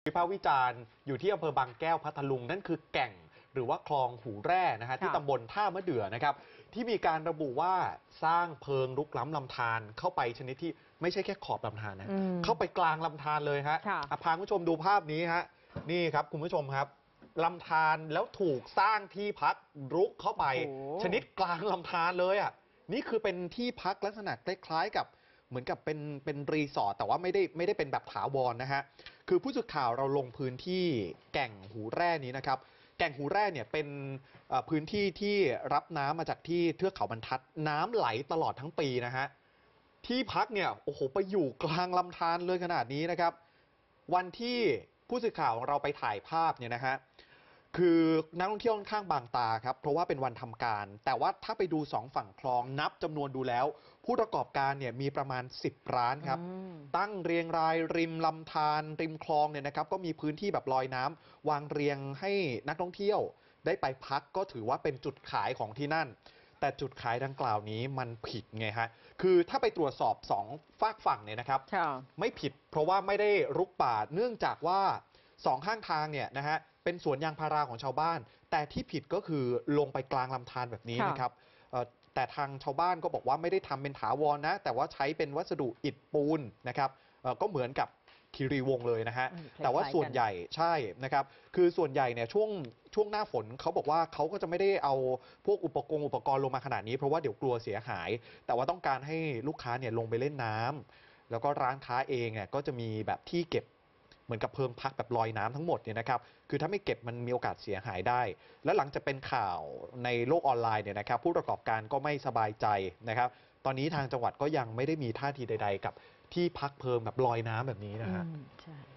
วิพากษ์วิจารณ์อยู่ที่อำเภอบางแก้วพัทลุงนั่นคือแก่งหรือว่าคลองหูแร่นะฮะที่ตำบลท่ามะเดื่อนะครับที่มีการระบุว่าสร้างเพิงรุกล้ำลำธารเข้าไปชนิดที่ไม่ใช่แค่ขอบลำธารนะเข้าไปกลางลำธารเลยฮะพาคุณผู้ชมดูภาพนี้ฮะนี่ครับคุณผู้ชมครับลำธารแล้วถูกสร้างที่พักรุกเข้าไปชนิดกลางลำธารเลยอ่ะนี่คือเป็นที่พักลักษณะคล้ายๆกับเหมือนกับเป็นรีสอร์ทแต่ว่าไม่ได้เป็นแบบถาวรนะฮะคือผู้สื่อข่าวเราลงพื้นที่แก่งหูแร่นี้นะครับแก่งหูแร่เนี่ยเป็นพื้นที่ที่รับน้ำมาจากที่เทือกเขาบรรทัดน้ำไหลตลอดทั้งปีนะฮะที่พักเนี่ยโอ้โหไปอยู่กลางลำธารเลยขนาดนี้นะครับวันที่ผู้สื่อข่าวของเราไปถ่ายภาพเนี่ยนะฮะคือนักท่องเที่ยวค่อนข้างบางตาครับเพราะว่าเป็นวันทำการแต่ว่าถ้าไปดู2ฝั่งคลองนับจำนวนดูแล้วผู้ประกอบการเนี่ยมีประมาณ10ร้านครับตั้งเรียงรายริมลำธารริมคลองเนี่ยนะครับก็มีพื้นที่แบบลอยน้ำวางเรียงให้นักท่องเที่ยวได้ไปพักก็ถือว่าเป็นจุดขายของที่นั่นแต่จุดขายดังกล่าวนี้มันผิดไงฮะคือถ้าไปตรวจสอบ2ฝากฝั่งเนี่ยนะครับไม่ผิดเพราะว่าไม่ได้รุกป่าเนื่องจากว่า2ข้างทางเนี่ยนะฮะเป็นสวนยางพาราของชาวบ้านแต่ที่ผิดก็คือลงไปกลางลำธารแบบนี้นะครับแต่ทางชาวบ้านก็บอกว่าไม่ได้ทำเป็นถาวรนะแต่ว่าใช้เป็นวัสดุอิฐปูนนะครับก็เหมือนกับคีรีวงศ์เลยนะฮะแต่ว่าส่วนใหญ่ใช่นะครับคือส่วนใหญ่เนี่ยช่วงหน้าฝนเขาบอกว่าเขาก็จะไม่ได้เอาพวกอุปกรณ์ลงมาขนาดนี้เพราะว่าเดี๋ยวกลัวเสียหายแต่ว่าต้องการให้ลูกค้าเนี่ยลงไปเล่นน้ำแล้วก็ร้านค้าเองเนี่ยก็จะมีแบบที่เก็บเหมือนกับเพิงพักแบบลอยน้ำทั้งหมดเนี่ยนะครับคือถ้าไม่เก็บมันมีโอกาสเสียหายได้และหลังจากเป็นข่าวในโลกออนไลน์เนี่ยนะครับผู้ประกอบการก็ไม่สบายใจนะครับตอนนี้ทางจังหวัดก็ยังไม่ได้มีท่าทีใดๆกับที่พักเพิงแบบลอยน้ำแบบนี้นะฮะ